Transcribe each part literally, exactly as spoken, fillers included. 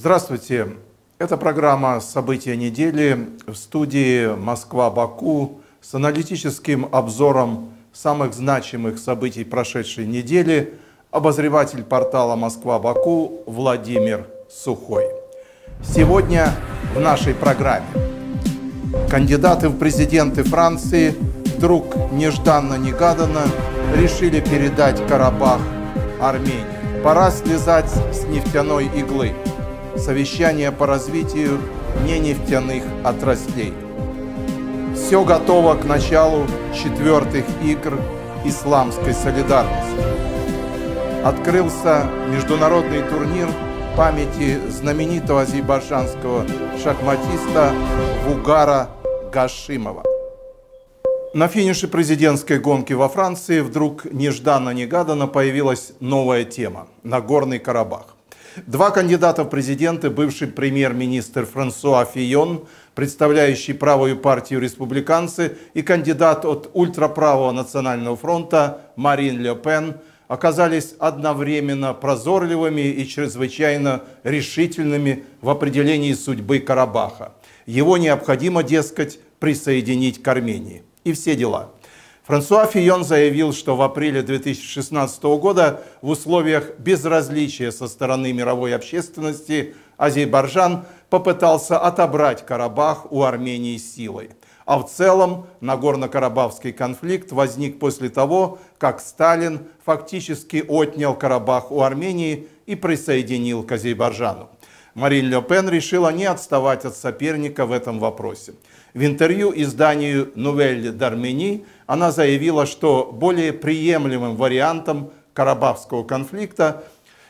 Здравствуйте! Это программа «События недели» в студии Москва-Баку с аналитическим обзором самых значимых событий прошедшей недели обозреватель портала «Москва-Баку» Владимир Сухой. Сегодня в нашей программе кандидаты в президенты Франции вдруг нежданно-негаданно решили передать Карабах Армении. Пора слезать с нефтяной иглы. Совещание по развитию ненефтяных отраслей. Все готово к началу четвертых игр исламской солидарности. Открылся международный турнир памяти знаменитого азербайджанского шахматиста Вугара Гашимова. На финише президентской гонки во Франции вдруг нежданно-негаданно появилась новая тема – Нагорный Карабах. Два кандидата в президенты, бывший премьер-министр Франсуа Фийон, представляющий правую партию республиканцы, и кандидат от ультраправого национального фронта Марин Ле Пен, оказались одновременно прозорливыми и чрезвычайно решительными в определении судьбы Карабаха. Его необходимо, дескать, присоединить к Армении. И все дела. Франсуа Фийон заявил, что в апреле две тысячи шестнадцатого года в условиях безразличия со стороны мировой общественности Азербайджан попытался отобрать Карабах у Армении силой. А в целом Нагорно-Карабахский конфликт возник после того, как Сталин фактически отнял Карабах у Армении и присоединил к Азербайджану. Марин Ле Пен решила не отставать от соперника в этом вопросе. В интервью изданию «Nouvelles d'Arménie» она заявила, что более приемлемым вариантом карабахского конфликта,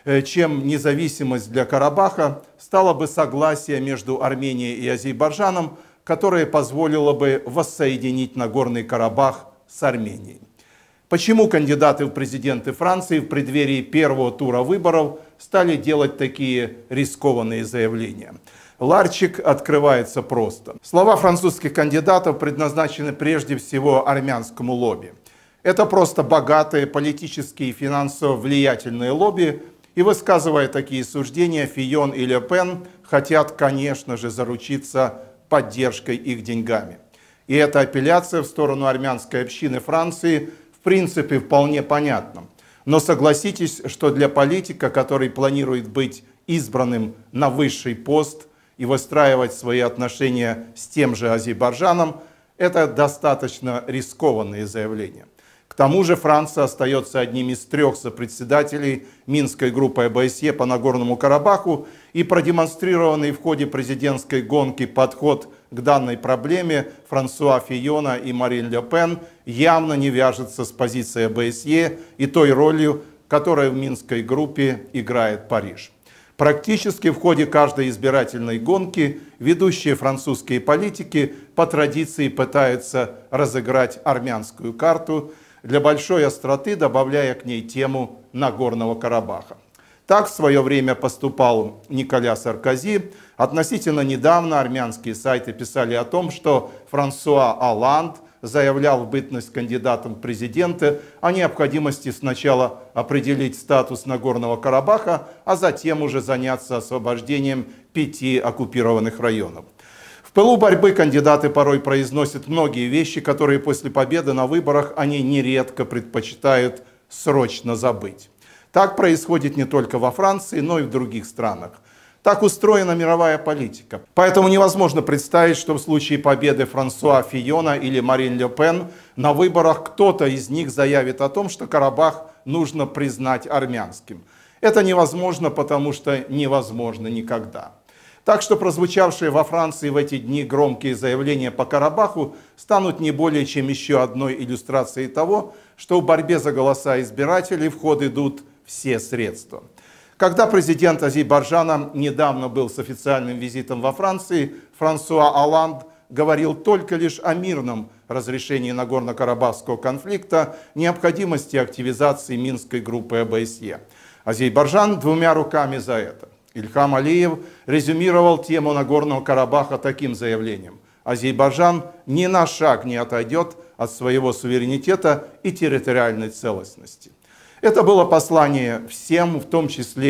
чем независимость для Карабаха, стало бы согласие между Арменией и Азербайджаном, которое позволило бы воссоединить Нагорный Карабах с Арменией. Почему кандидаты в президенты Франции в преддверии первого тура выборов стали делать такие рискованные заявления? Ларчик открывается просто. Слова французских кандидатов предназначены прежде всего армянскому лобби. Это просто богатые политические и финансово влиятельные лобби, и, высказывая такие суждения, Фийон и Ле Пен хотят, конечно же, заручиться поддержкой их деньгами. И эта апелляция в сторону армянской общины Франции в принципе вполне понятна. Но согласитесь, что для политика, который планирует быть избранным на высший пост и выстраивать свои отношения с тем же Азербайджаном, это достаточно рискованные заявления. К тому же Франция остается одним из трех сопредседателей Минской группы ОБСЕ по Нагорному Карабаху, и продемонстрированный в ходе президентской гонки подход к данной проблеме Франсуа Фийона и Марин Ле Пен явно не вяжется с позицией ОБСЕ и той ролью, которую в Минской группе играет Париж. Практически в ходе каждой избирательной гонки ведущие французские политики по традиции пытаются разыграть армянскую карту, для большой остроты добавляя к ней тему Нагорного Карабаха. Так в свое время поступал Николя Саркози. Относительно недавно армянские сайты писали о том, что Франсуа Олланд заявлял в бытность кандидатом в президенты о необходимости сначала определить статус Нагорного Карабаха, а затем уже заняться освобождением пяти оккупированных районов. В пылу борьбы кандидаты порой произносят многие вещи, которые после победы на выборах они нередко предпочитают срочно забыть. Так происходит не только во Франции, но и в других странах. Так устроена мировая политика. Поэтому невозможно представить, что в случае победы Франсуа Фийона или Марин Ле Пен на выборах кто-то из них заявит о том, что Карабах нужно признать армянским. Это невозможно, потому что невозможно никогда. Так что прозвучавшие во Франции в эти дни громкие заявления по Карабаху станут не более чем еще одной иллюстрацией того, что в борьбе за голоса избирателей в ход идут все средства. Когда президент Азербайджана недавно был с официальным визитом во Франции, Франсуа Олланд говорил только лишь о мирном разрешении Нагорно-Карабахского конфликта, необходимости активизации Минской группы ОБСЕ. Азербайджан двумя руками за это. Ильхам Алиев резюмировал тему Нагорного Карабаха таким заявлением: Азербайджан ни на шаг не отойдет от своего суверенитета и территориальной целостности. Это было послание всем, в том числе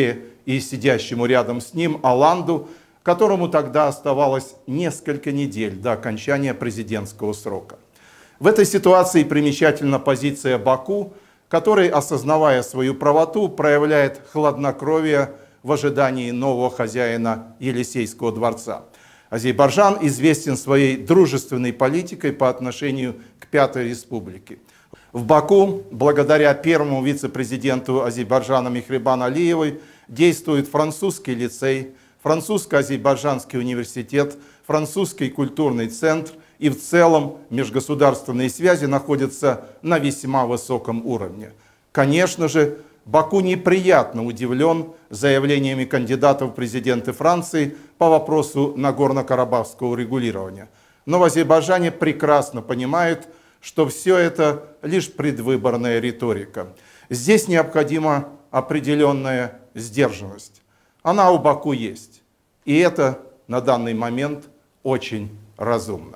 и сидящему рядом с ним Оланду, которому тогда оставалось несколько недель до окончания президентского срока. В этой ситуации примечательна позиция Баку, который, осознавая свою правоту, проявляет хладнокровие в ожидании нового хозяина Елисейского дворца. Азербайджан известен своей дружественной политикой по отношению к Пятой Республике. В Баку, благодаря первому вице-президенту Азербайджана Мехрибан Алиевой, действует французский лицей, французско-азербайджанский университет, французский культурный центр, и в целом межгосударственные связи находятся на весьма высоком уровне. Конечно же, Баку неприятно удивлен заявлениями кандидатов в президенты Франции по вопросу Нагорно-Карабахского урегулирования. Но в Азербайджане прекрасно понимают, что все это лишь предвыборная риторика. Здесь необходима определенная сдержанность. Она у Баку есть. И это на данный момент очень разумно.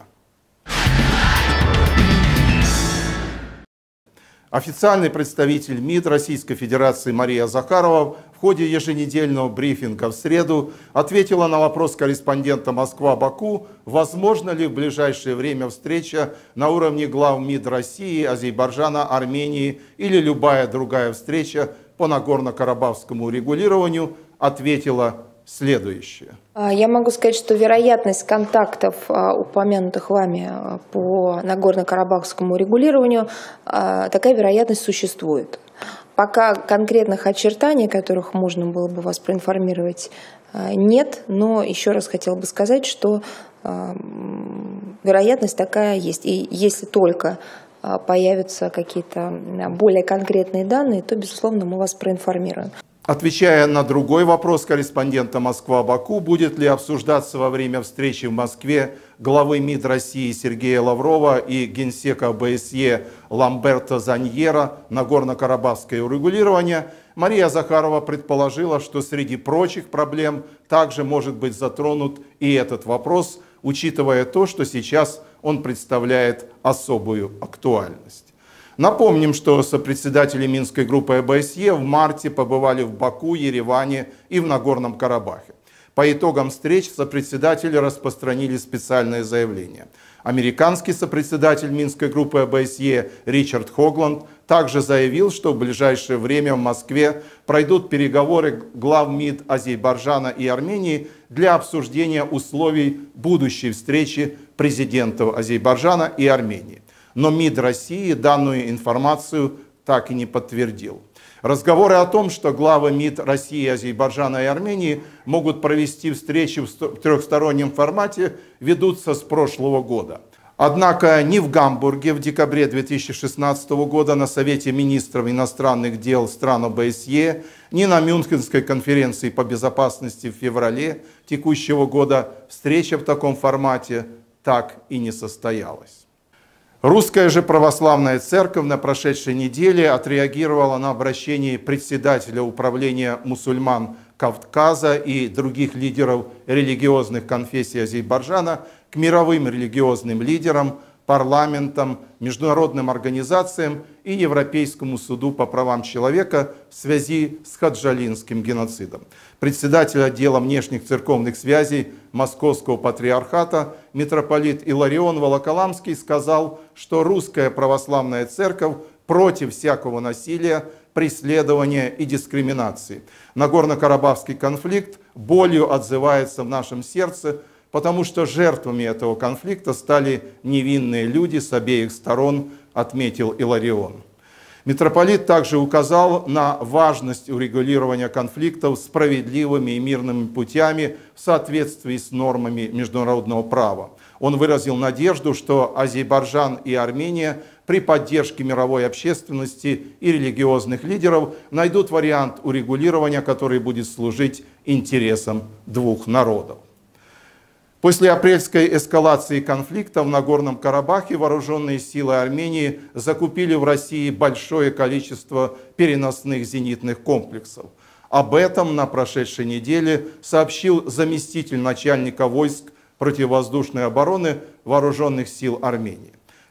Официальный представитель МИД Российской Федерации Мария Захарова в ходе еженедельного брифинга в среду ответила на вопрос корреспондента Москва-Баку, возможно ли в ближайшее время встреча на уровне глав МИД России, Азербайджана, Армении или любая другая встреча по Нагорно-Карабахскому урегулированию, ответила следующее. Я могу сказать, что вероятность контактов, упомянутых вами по Нагорно-Карабахскому урегулированию, такая вероятность существует. Пока конкретных очертаний, о которых можно было бы вас проинформировать, нет, но еще раз хотела бы сказать, что вероятность такая есть. И если только появятся какие-то более конкретные данные, то, безусловно, мы вас проинформируем. Отвечая на другой вопрос корреспондента Москва-Баку, будет ли обсуждаться во время встречи в Москве главы МИД России Сергея Лаврова и генсека ОБСЕ Ламберто Заньера Нагорно-Карабахское урегулирование, Мария Захарова предположила, что среди прочих проблем также может быть затронут и этот вопрос, учитывая то, что сейчас он представляет особую актуальность. Напомним, что сопредседатели Минской группы ОБСЕ в марте побывали в Баку, Ереване и в Нагорном Карабахе. По итогам встреч сопредседатели распространили специальное заявление. Американский сопредседатель Минской группы ОБСЕ Ричард Хогланд также заявил, что в ближайшее время в Москве пройдут переговоры глав МИД Азербайджана и Армении для обсуждения условий будущей встречи президентов Азербайджана и Армении. Но МИД России данную информацию так и не подтвердил. Разговоры о том, что главы МИД России, Азербайджана и Армении могут провести встречи в трехстороннем формате, ведутся с прошлого года. Однако ни в Гамбурге в декабре две тысячи шестнадцатого года на Совете министров иностранных дел стран ОБСЕ, ни на Мюнхенской конференции по безопасности в феврале текущего года встреча в таком формате так и не состоялась. Русская же православная церковь на прошедшей неделе отреагировала на обращение председателя управления мусульман Кавказа и других лидеров религиозных конфессий Азербайджана к мировым религиозным лидерам, парламентам, международным организациям и Европейскому суду по правам человека в связи с хаджалинским геноцидом. Председатель отдела внешних церковных связей Московского патриархата митрополит Иларион Волоколамский сказал, что русская православная церковь против всякого насилия, преследования и дискриминации. Нагорно-Карабахский конфликт болью отзывается в нашем сердце, потому что жертвами этого конфликта стали невинные люди с обеих сторон, отметил Иларион. Митрополит также указал на важность урегулирования конфликтов справедливыми и мирными путями в соответствии с нормами международного права. Он выразил надежду, что Азербайджан и Армения при поддержке мировой общественности и религиозных лидеров найдут вариант урегулирования, который будет служить интересам двух народов. После апрельской эскалации конфликта в Нагорном Карабахе вооруженные силы Армении закупили в России большое количество переносных зенитных комплексов. Об этом на прошедшей неделе сообщил заместитель начальника войск противовоздушной обороны Вооруженных сил Армении.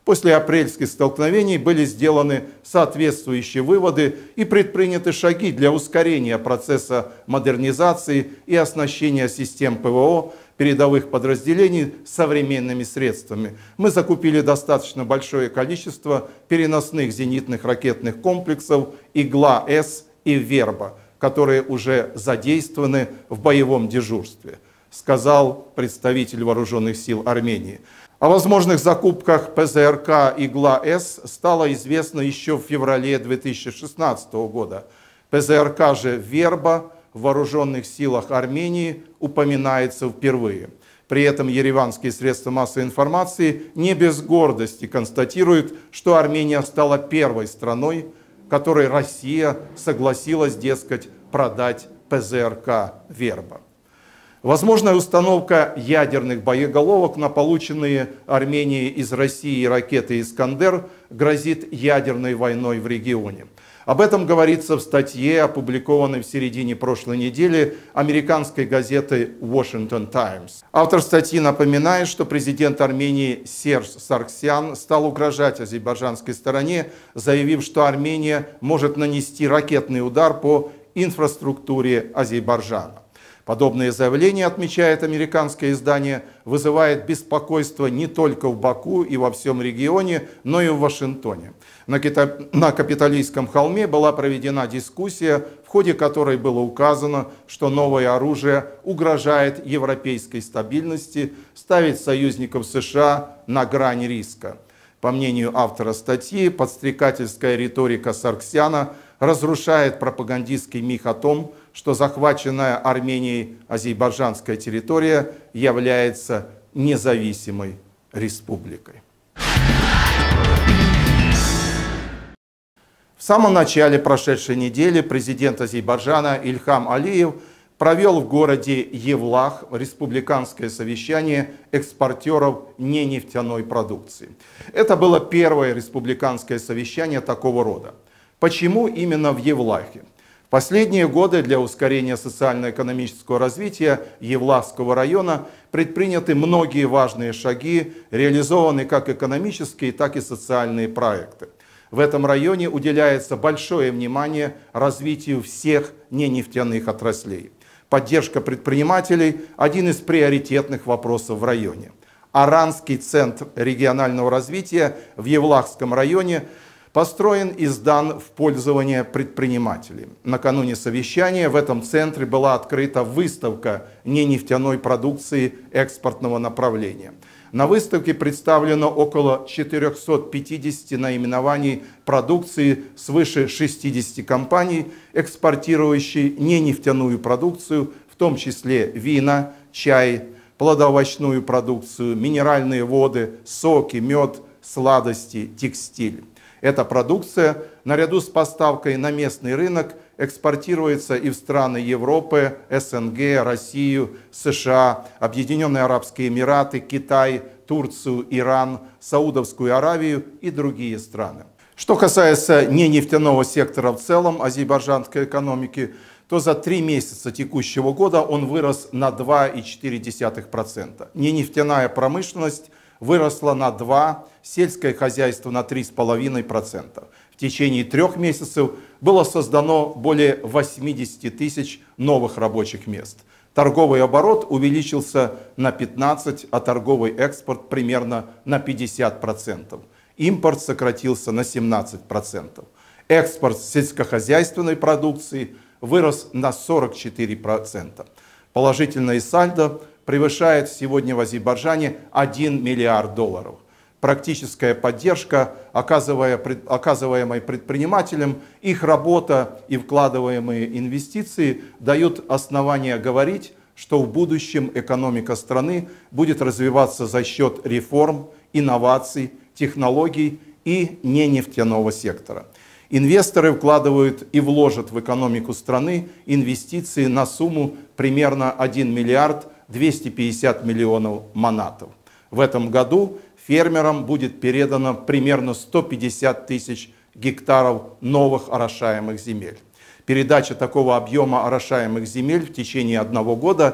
После апрельских столкновений были сделаны соответствующие выводы и предприняты шаги для ускорения процесса модернизации и оснащения систем ПВО передовых подразделений современными средствами. Мы закупили достаточно большое количество переносных зенитных ракетных комплексов «Игла-С» и «Верба», которые уже задействованы в боевом дежурстве, сказал представитель вооруженных сил Армении. О возможных закупках ПЗРК «Игла-С» стало известно еще в феврале две тысячи шестнадцатого года. ПЗРК же «Верба» в вооруженных силах Армении упоминается впервые. При этом ереванские средства массовой информации не без гордости констатируют, что Армения стала первой страной, которой Россия согласилась, дескать, продать ПЗРК «Верба». Возможная установка ядерных боеголовок на полученные Арменией из России ракеты «Искандер» грозит ядерной войной в регионе. Об этом говорится в статье, опубликованной в середине прошлой недели американской газеты Washington Times. Автор статьи напоминает, что президент Армении Серж Саргсян стал угрожать азербайджанской стороне, заявив, что Армения может нанести ракетный удар по инфраструктуре Азербайджана. Подобные заявления, отмечает американское издание, вызывает беспокойство не только в Баку и во всем регионе, но и в Вашингтоне. На, Кита... на Капитолийском холме была проведена дискуссия, в ходе которой было указано, что новое оружие угрожает европейской стабильности, ставит союзников США на грань риска. По мнению автора статьи, подстрекательская риторика Саргсяна разрушает пропагандистский миф о том, что захваченная Арменией азербайджанская территория является независимой республикой. В самом начале прошедшей недели президент Азербайджана Ильхам Алиев провел в городе Евлах республиканское совещание экспортеров ненефтяной продукции. Это было первое республиканское совещание такого рода. Почему именно в Евлахе? В последние годы для ускорения социально-экономического развития Евлахского района предприняты многие важные шаги, реализованы как экономические, так и социальные проекты. В этом районе уделяется большое внимание развитию всех ненефтяных отраслей. Поддержка предпринимателей – один из приоритетных вопросов в районе. Аранский центр регионального развития в Евлахском районе построен и сдан в пользование предпринимателей. Накануне совещания в этом центре была открыта выставка ненефтяной продукции экспортного направления. На выставке представлено около четырёхсот пятидесяти наименований продукции свыше шестидесяти компаний, экспортирующих ненефтяную продукцию, в том числе вина, чай, плодоовощную продукцию, минеральные воды, соки, мед, сладости, текстиль. Эта продукция, наряду с поставкой на местный рынок, экспортируется и в страны Европы, СНГ, Россию, США, Объединенные Арабские Эмираты, Китай, Турцию, Иран, Саудовскую Аравию и другие страны. Что касается ненефтяного сектора в целом азербайджанской экономики, то за три месяца текущего года он вырос на два и четыре десятых процента. Ненефтяная промышленность выросла на два процента, сельское хозяйство на три и пять десятых процента. В течение трех месяцев было создано более восьмидесяти тысяч новых рабочих мест. Торговый оборот увеличился на пятнадцать процентов, а торговый экспорт примерно на пятьдесят процентов. Импорт сократился на семнадцать процентов. Экспорт сельскохозяйственной продукции вырос на сорок четыре процента. Положительное сальдо превышает сегодня в Азербайджане один миллиард долларов. Практическая поддержка, оказываемая предпринимателям, их работа и вкладываемые инвестиции дают основания говорить, что в будущем экономика страны будет развиваться за счет реформ, инноваций, технологий и ненефтяного сектора. Инвесторы вкладывают и вложат в экономику страны инвестиции на сумму примерно один миллиард двести пятьдесят миллионов манатов. В этом году фермерам будет передано примерно сто пятьдесят тысяч гектаров новых орошаемых земель. Передача такого объема орошаемых земель в течение одного года –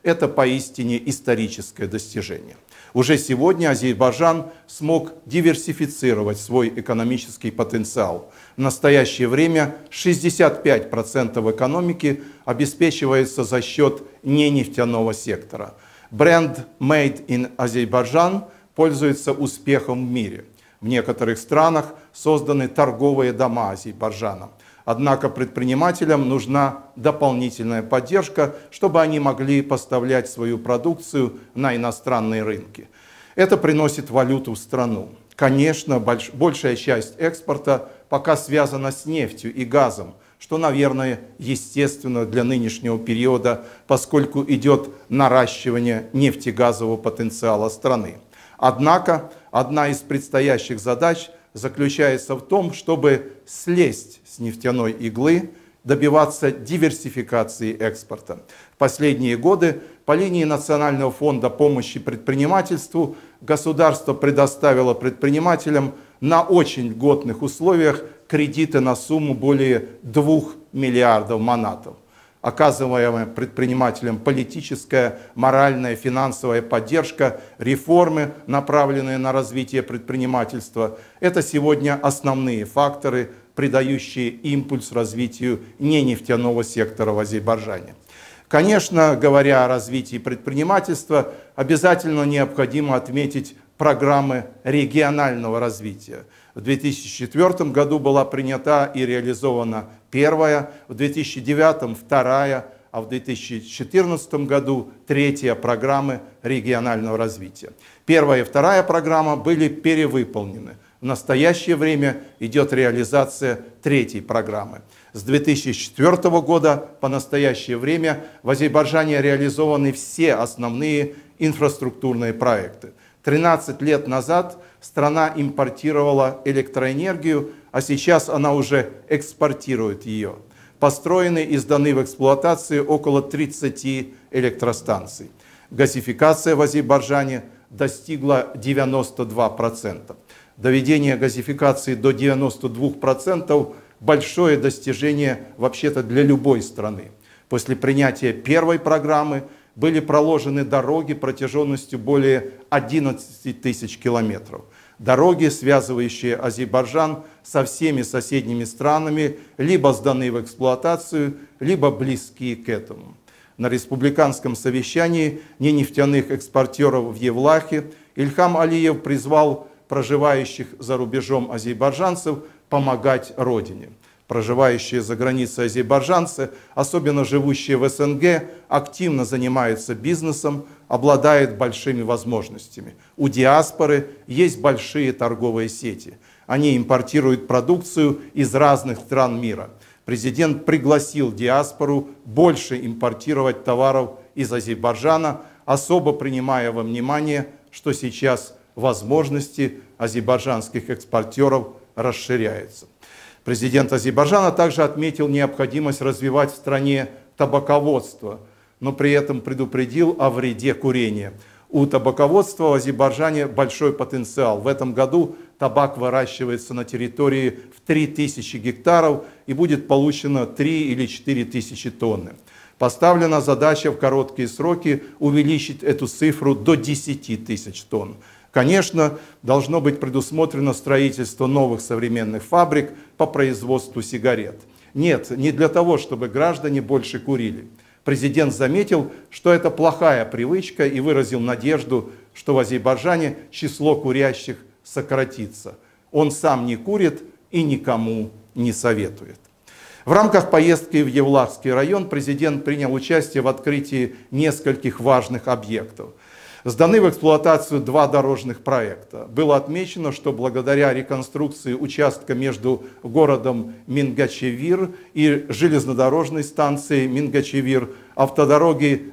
это поистине историческое достижение. Уже сегодня Азербайджан смог диверсифицировать свой экономический потенциал. В настоящее время шестьдесят пять процентов экономики обеспечивается за счет ненефтяного сектора. Бренд «Made in Azerbaijan» пользуется успехом в мире. В некоторых странах созданы торговые дома Азербайджана. Однако предпринимателям нужна дополнительная поддержка, чтобы они могли поставлять свою продукцию на иностранные рынки. Это приносит валюту в страну. Конечно, больш- большая часть экспорта пока связана с нефтью и газом, что, наверное, естественно для нынешнего периода, поскольку идет наращивание нефтегазового потенциала страны. Однако, одна из предстоящих задач заключается в том, чтобы слезть с нефтяной иглы, добиваться диверсификации экспорта. В последние годы по линии Национального фонда помощи предпринимательству государство предоставило предпринимателям на очень льготных условиях кредиты на сумму более двух миллиардов манатов. Оказываемая предпринимателям политическая, моральная, финансовая поддержка, реформы, направленные на развитие предпринимательства – это сегодня основные факторы, придающие импульс развитию ненефтяного сектора в Азербайджане. Конечно, говоря о развитии предпринимательства, обязательно необходимо отметить программы регионального развития. В две тысячи четвёртом году была принята и реализована первая, в две тысячи девятом вторая, а в две тысячи четырнадцатом году третья программы регионального развития. Первая и вторая программа были перевыполнены. В настоящее время идет реализация третьей программы. С две тысячи четвёртого года по настоящее время в Азербайджане реализованы все основные инфраструктурные проекты. тринадцать лет назад страна импортировала электроэнергию, а сейчас она уже экспортирует ее. Построены и сданы в эксплуатацию около тридцати электростанций. Газификация в Азербайджане достигла девяноста двух процентов. Доведение газификации до девяноста двух процентов – большое достижение вообще-то для любой страны. После принятия первой программы были проложены дороги протяженностью более одиннадцати тысяч километров. Дороги, связывающие Азербайджан со всеми соседними странами, либо сданы в эксплуатацию, либо близки к этому. На республиканском совещании ненефтяных экспортеров в Евлахе Ильхам Алиев призвал проживающих за рубежом азербайджанцев помогать родине. Проживающие за границей азербайджанцы, особенно живущие в СНГ, активно занимаются бизнесом, обладают большими возможностями. У диаспоры есть большие торговые сети. Они импортируют продукцию из разных стран мира. Президент пригласил диаспору больше импортировать товаров из Азербайджана, особо принимая во внимание, что сейчас возможности азербайджанских экспортеров расширяются. Президент Азербайджана также отметил необходимость развивать в стране табаководство, но при этом предупредил о вреде курения. У табаководства в Азербайджане большой потенциал. В этом году табак выращивается на территории в три тысячи гектаров и будет получено три или четыре тысячи тонн. Поставлена задача в короткие сроки увеличить эту цифру до десяти тысяч тонн. Конечно, должно быть предусмотрено строительство новых современных фабрик по производству сигарет. Нет, не для того, чтобы граждане больше курили. Президент заметил, что это плохая привычка и выразил надежду, что в Азербайджане число курящих сократится. Он сам не курит и никому не советует. В рамках поездки в Евлахский район президент принял участие в открытии нескольких важных объектов. Сданы в эксплуатацию два дорожных проекта. Было отмечено, что благодаря реконструкции участка между городом Мингачевир и железнодорожной станцией Мингачевир, автодороги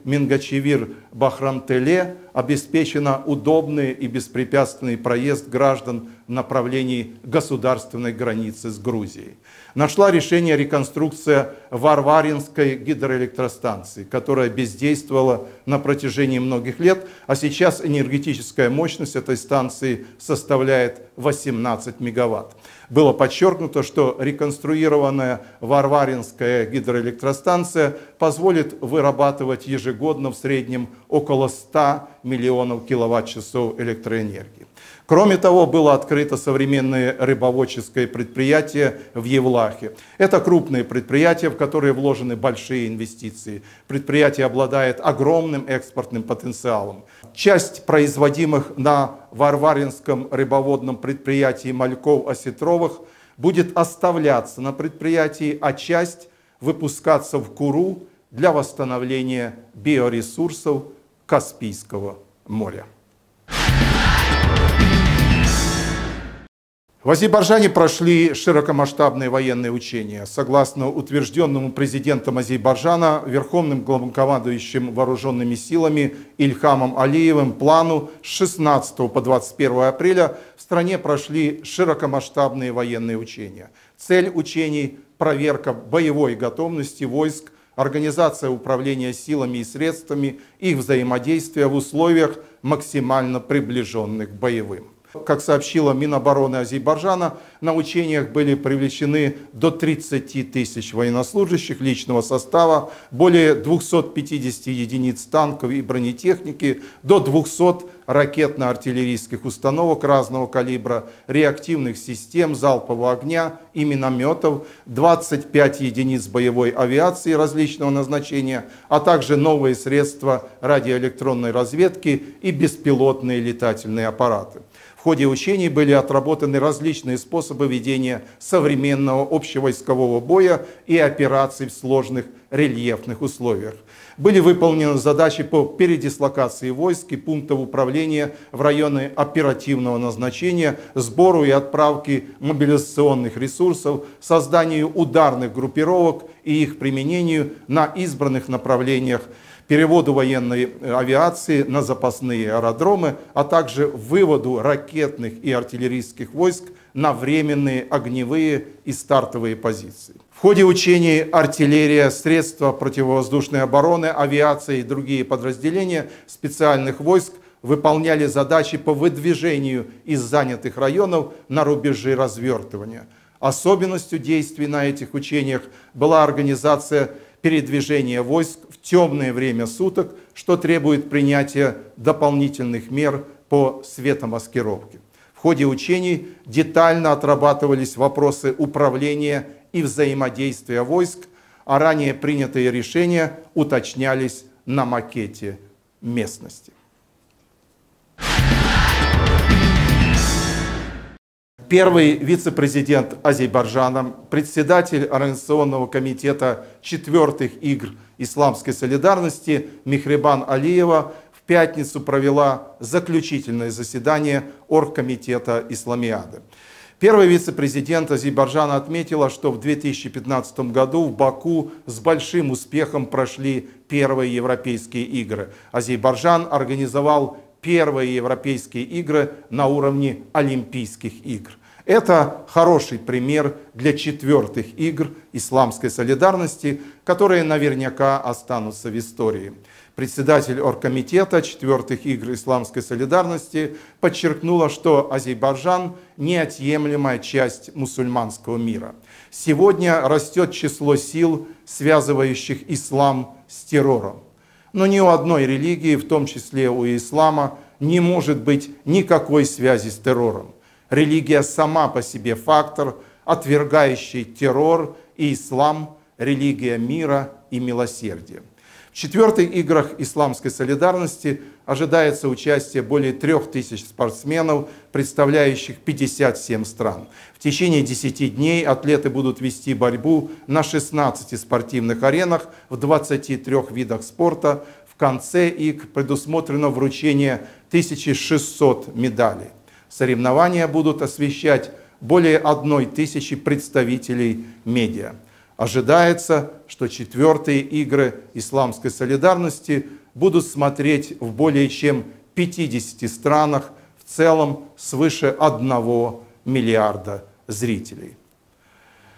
Мингачевир-Бахрамтеле обеспечено удобный и беспрепятственный проезд граждан в направлении государственной границы с Грузией. Нашла решение реконструкция Варваринской гидроэлектростанции, которая бездействовала на протяжении многих лет, а сейчас энергетическая мощность этой станции составляет восемнадцать мегаватт. Было подчеркнуто, что реконструированная Варваринская гидроэлектростанция позволит вырабатывать ежегодно в среднем около ста миллионов киловатт-часов электроэнергии. Кроме того, было открыто современное рыбоводческое предприятие в Евлахе. Это крупные предприятия, в которые вложены большие инвестиции. Предприятие обладает огромным экспортным потенциалом. Часть производимых на Варваринском рыбоводном предприятии мальков-осетровых будет оставляться на предприятии, а часть выпускаться в Куру для восстановления биоресурсов Каспийского моря. В Азербайджане прошли широкомасштабные военные учения. Согласно утвержденному президентом Азербайджана, верховным главнокомандующим вооруженными силами Ильхамом Алиевым плану с шестнадцатого по двадцать первое апреля в стране прошли широкомасштабные военные учения. Цель учений – проверка боевой готовности войск, организация управления силами и средствами, их взаимодействия в условиях, максимально приближенных к боевым. Как сообщила Минобороны Азербайджана, на учениях были привлечены до тридцати тысяч военнослужащих личного состава, более двухсот пятидесяти единиц танков и бронетехники, до двухсот ракетно-артиллерийских установок разного калибра, реактивных систем залпового огня и минометов, двадцать пять единиц боевой авиации различного назначения, а также новые средства радиоэлектронной разведки и беспилотные летательные аппараты. В ходе учений были отработаны различные способы ведения современного общевойскового боя и операций в сложных рельефных условиях. Были выполнены задачи по передислокации войск и пунктов управления в районы оперативного назначения, сбору и отправке мобилизационных ресурсов, созданию ударных группировок и их применению на избранных направлениях, переводу военной авиации на запасные аэродромы, а также выводу ракетных и артиллерийских войск на временные огневые и стартовые позиции. В ходе учений артиллерия, средства противовоздушной обороны, авиация и другие подразделения специальных войск выполняли задачи по выдвижению из занятых районов на рубежи развертывания. Особенностью действий на этих учениях была организация передвижения войск в темное время суток, что требует принятия дополнительных мер по светомаскировке. В ходе учений детально отрабатывались вопросы управления и взаимодействия войск, а ранее принятые решения уточнялись на макете местности. Первый вице-президент Азербайджана, председатель Организационного комитета четвертых игр исламской солидарности Мехрибан Алиева в пятницу провела заключительное заседание Оргкомитета Исламиады. Первый вице-президент Азербайджана отметила, что в две тысячи пятнадцатом году в Баку с большим успехом прошли первые европейские игры. Азербайджан организовал первые европейские игры на уровне Олимпийских игр. Это хороший пример для четвертых игр исламской солидарности, которые наверняка останутся в истории. Председатель Оргкомитета четвертых игр исламской солидарности подчеркнула, что Азербайджан – неотъемлемая часть мусульманского мира. Сегодня растет число сил, связывающих ислам с террором. Но ни у одной религии, в том числе у ислама, не может быть никакой связи с террором. Религия сама по себе фактор, отвергающий террор, и ислам – религия мира и милосердия. В четвертых играх исламской солидарности ожидается участие более трех тысяч спортсменов, представляющих пятьдесят семь стран. В течение десяти дней атлеты будут вести борьбу на шестнадцати спортивных аренах в двадцати трёх видах спорта. В конце игр предусмотрено вручение тысячи шестисот медалей. Соревнования будут освещать более одной тысячи представителей медиа. Ожидается, что четвертые игры исламской солидарности будут смотреть в более чем пятидесяти странах, в целом свыше одного миллиарда зрителей.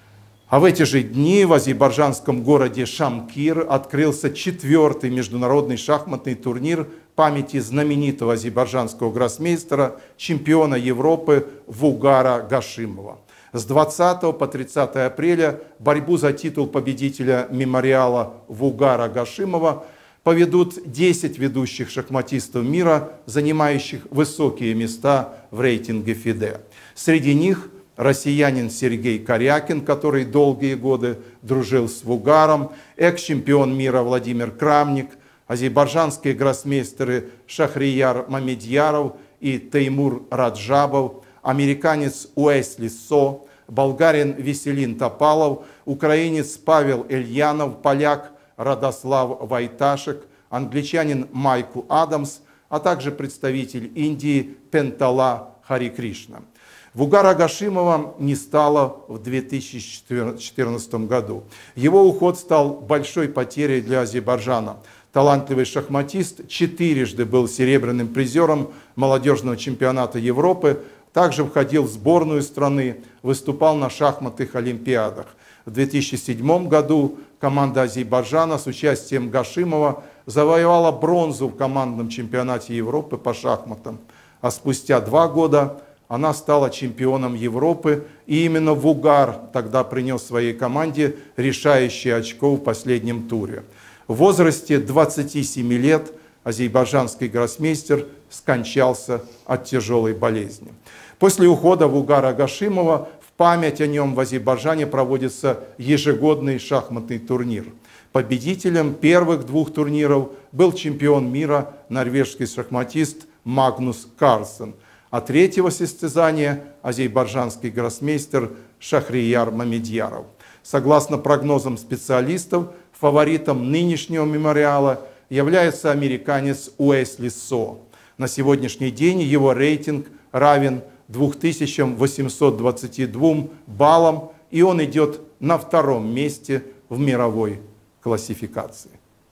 А в эти же дни в азербайджанском городе Шамкир открылся четвертый международный шахматный турнир памяти знаменитого азербайджанского гроссмейстера, чемпиона Европы Вугара Гашимова. С двадцатого по тридцатое апреля борьбу за титул победителя мемориала Вугара Гашимова поведут десять ведущих шахматистов мира, занимающих высокие места в рейтинге ФИДЕ. Среди них россиянин Сергей Карякин, который долгие годы дружил с Вугаром, экс-чемпион мира Владимир Крамник, азербайджанские гроссмейстеры Шахрияр Мамедьяров и Теймур Раджабов, американец Уэсли Со, болгарин Веселин Топалов, украинец Павел Эльянов, поляк Радослав Вайташек, англичанин Майкл Адамс, а также представитель Индии Пентала Хари Кришна. Вугара Гашимова не стало в две тысячи четырнадцатом году. Его уход стал большой потерей для Азербайджана. Талантливый шахматист четырежды был серебряным призером молодежного чемпионата Европы, также входил в сборную страны, выступал на шахматных олимпиадах. В две тысячи седьмом году команда Азербайджана с участием Гашимова завоевала бронзу в командном чемпионате Европы по шахматам. А спустя два года она стала чемпионом Европы, и именно Вугар тогда принес своей команде решающие очко в последнем туре. В возрасте двадцати семи лет азербайджанский гроссмейстер скончался от тяжелой болезни. После ухода Вугара Гашимова в память о нем в Азербайджане проводится ежегодный шахматный турнир. Победителем первых двух турниров был чемпион мира норвежский шахматист Магнус Карлсен, а третьего состязания азербайджанский гроссмейстер Шахрияр Мамедьяров. Согласно прогнозам специалистов, фаворитом нынешнего мемориала является американец Уэсли Со. На сегодняшний день его рейтинг равен двум тысячам восьмисот двадцати двум баллам, и он идет на втором месте в мировой классификации.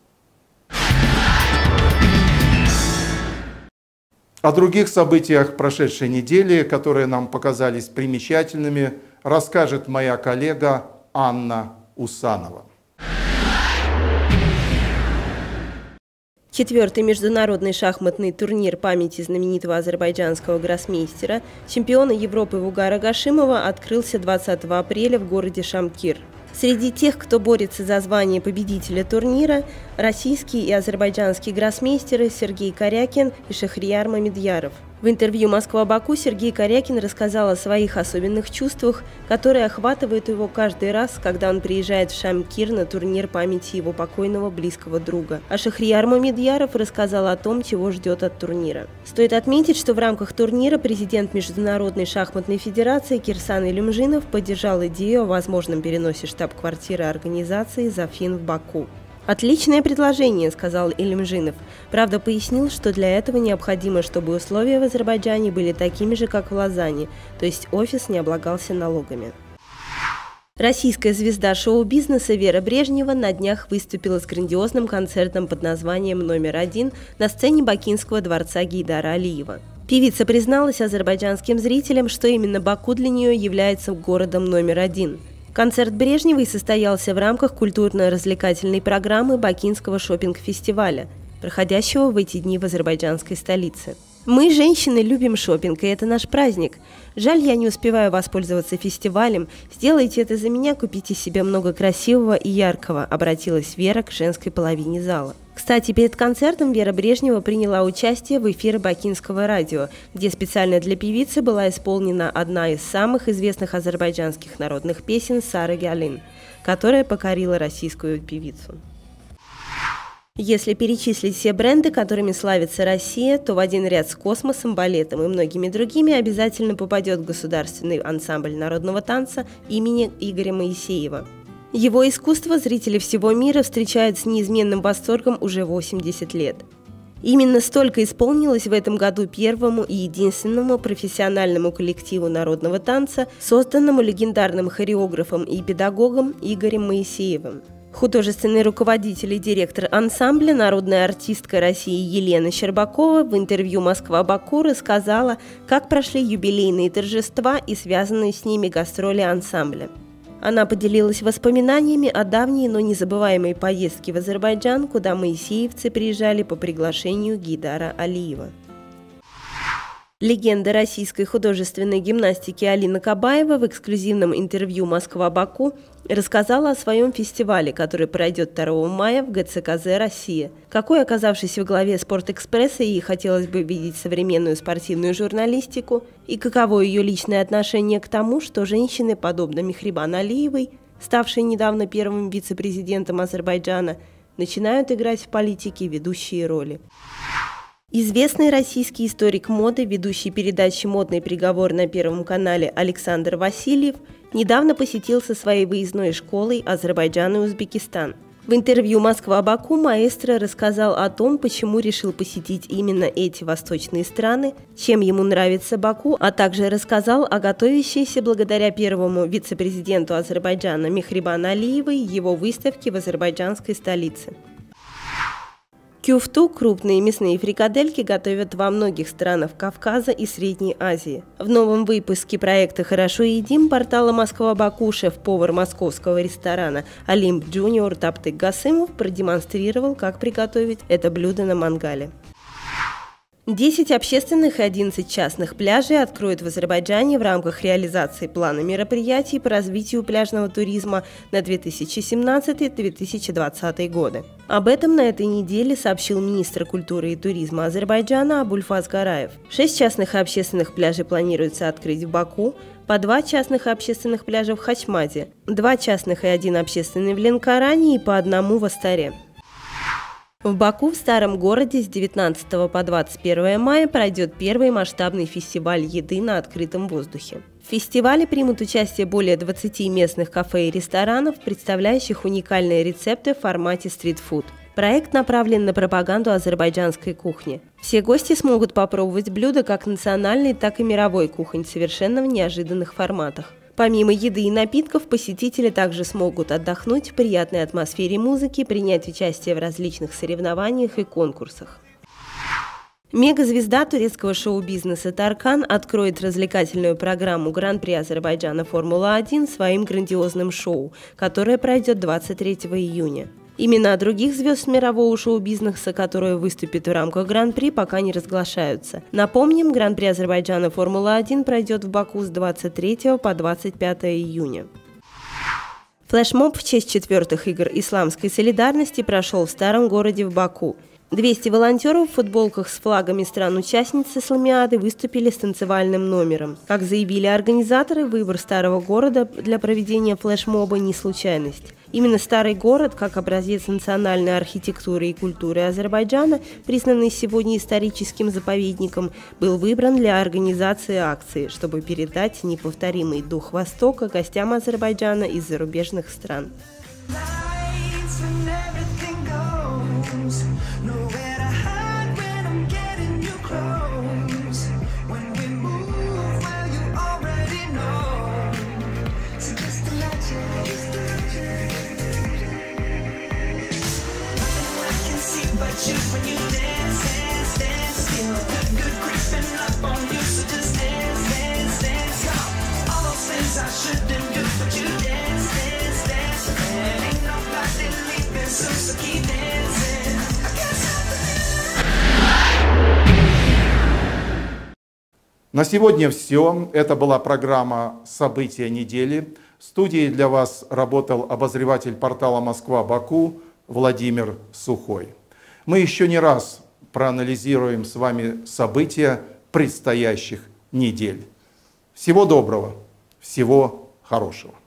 О других событиях прошедшей недели, которые нам показались примечательными, расскажет моя коллега Анна Усанова. Четвертый международный шахматный турнир памяти знаменитого азербайджанского гроссмейстера, чемпиона Европы Вугара Гашимова, открылся двадцатого апреля в городе Шамкир. Среди тех, кто борется за звание победителя турнира, российские и азербайджанские гроссмейстеры Сергей Карякин и Шахрияр Мамедьяров. В интервью «Москва-Баку» Сергей Карякин рассказал о своих особенных чувствах, которые охватывают его каждый раз, когда он приезжает в Шамкир на турнир памяти его покойного близкого друга. А Шахрияр Мамедьяров рассказал о том, чего ждет от турнира. Стоит отметить, что в рамках турнира президент Международной шахматной федерации Кирсан Илюмжинов поддержал идею о возможном переносе штаб-квартиры организации «Зафин» в Баку. «Отличное предложение», – сказал Илюмжинов. Правда, пояснил, что для этого необходимо, чтобы условия в Азербайджане были такими же, как в Лозанне, то есть офис не облагался налогами. Российская звезда шоу-бизнеса Вера Брежнева на днях выступила с грандиозным концертом под названием «Номер один» на сцене Бакинского дворца Гейдара Алиева. Певица призналась азербайджанским зрителям, что именно Баку для нее является городом номер один. Концерт Брежневой состоялся в рамках культурно-развлекательной программы Бакинского шопинг-фестиваля, проходящего в эти дни в азербайджанской столице. «Мы, женщины, любим шопинг, и это наш праздник. Жаль, я не успеваю воспользоваться фестивалем. Сделайте это за меня, купите себе много красивого и яркого», – обратилась Вера к женской половине зала. Кстати, перед концертом Вера Брежнева приняла участие в эфире Бакинского радио, где специально для певицы была исполнена одна из самых известных азербайджанских народных песен Сары Галин, которая покорила российскую певицу. Если перечислить все бренды, которыми славится Россия, то в один ряд с космосом, балетом и многими другими обязательно попадет государственный ансамбль народного танца имени Игоря Моисеева. Его искусство зрители всего мира встречают с неизменным восторгом уже восемьдесят лет. Именно столько исполнилось в этом году первому и единственному профессиональному коллективу народного танца, созданному легендарным хореографом и педагогом Игорем Моисеевым. Художественный руководитель и директор ансамбля, народная артистка России Елена Щербакова в интервью «Москва-Баку» рассказала, как прошли юбилейные торжества и связанные с ними гастроли ансамбля. Она поделилась воспоминаниями о давней, но незабываемой поездке в Азербайджан, куда моисеевцы приезжали по приглашению Гейдара Алиева. Легенда российской художественной гимнастики Алина Кабаева в эксклюзивном интервью «Москва-Баку» рассказала о своем фестивале, который пройдет второго мая в ГЦКЗ «Россия». Какой, оказавшись во главе «Спортэкспресса», ей хотелось бы видеть современную спортивную журналистику, и каково ее личное отношение к тому, что женщины, подобно Мехрибан Алиевой, ставшей недавно первым вице-президентом Азербайджана, начинают играть в политике ведущие роли. Известный российский историк моды, ведущий передачи «Модный приговор» на Первом канале Александр Васильев недавно посетил со своей выездной школой Азербайджан и Узбекистан. В интервью «Москва-Баку» маэстро рассказал о том, почему решил посетить именно эти восточные страны, чем ему нравится Баку, а также рассказал о готовящейся благодаря первому вице-президенту Азербайджана Мехрибан Алиевой его выставке в азербайджанской столице. Кюфту, крупные мясные фрикадельки, готовят во многих странах Кавказа и Средней Азии. В новом выпуске проекта «Хорошо едим» портала «Москва-Баку» шеф-повар московского ресторана «Олимп Джуниор» Таптык Гасымов продемонстрировал, как приготовить это блюдо на мангале. десять общественных и одиннадцать частных пляжей откроют в Азербайджане в рамках реализации плана мероприятий по развитию пляжного туризма на две тысячи семнадцатый — две тысячи двадцатый годы. Об этом на этой неделе сообщил министр культуры и туризма Азербайджана Абульфаз Гараев. Шесть частных и общественных пляжей планируется открыть в Баку, по два частных и общественных пляжа в Хачмаде, два частных и один общественный в Ленкоране и по одному в Астаре. В Баку, в Старом городе, с девятнадцатого по двадцать первое мая пройдет первый масштабный фестиваль еды на открытом воздухе. В фестивале примут участие более двадцати местных кафе и ресторанов, представляющих уникальные рецепты в формате стритфуд. Проект направлен на пропаганду азербайджанской кухни. Все гости смогут попробовать блюда как национальной, так и мировой кухонь в совершенно неожиданных форматах. Помимо еды и напитков, посетители также смогут отдохнуть в приятной атмосфере музыки, принять участие в различных соревнованиях и конкурсах. Мегазвезда турецкого шоу-бизнеса Таркан откроет развлекательную программу Гран-при Азербайджана «Формула-один» своим грандиозным шоу, которое пройдет двадцать третьего июня. Имена других звезд мирового шоу-бизнеса, которые выступят в рамках Гран-при, пока не разглашаются. Напомним, Гран-при Азербайджана «Формула-один» пройдет в Баку с двадцать третьего по двадцать пятое июня. Флешмоб в честь четвертых игр исламской солидарности прошел в Старом городе в Баку. двести волонтеров в футболках с флагами стран-участниц Исламиады выступили с танцевальным номером. Как заявили организаторы, выбор Старого города для проведения флешмоба не случайность. Именно Старый город, как образец национальной архитектуры и культуры Азербайджана, признанный сегодня историческим заповедником, был выбран для организации акции, чтобы передать неповторимый дух Востока гостям Азербайджана из зарубежных стран. На сегодня все. Это была программа «События недели». В студии для вас работал обозреватель портала «Москва-Баку» Владимир Сухой. Мы еще не раз проанализируем с вами события предстоящих недель. Всего доброго, всего хорошего.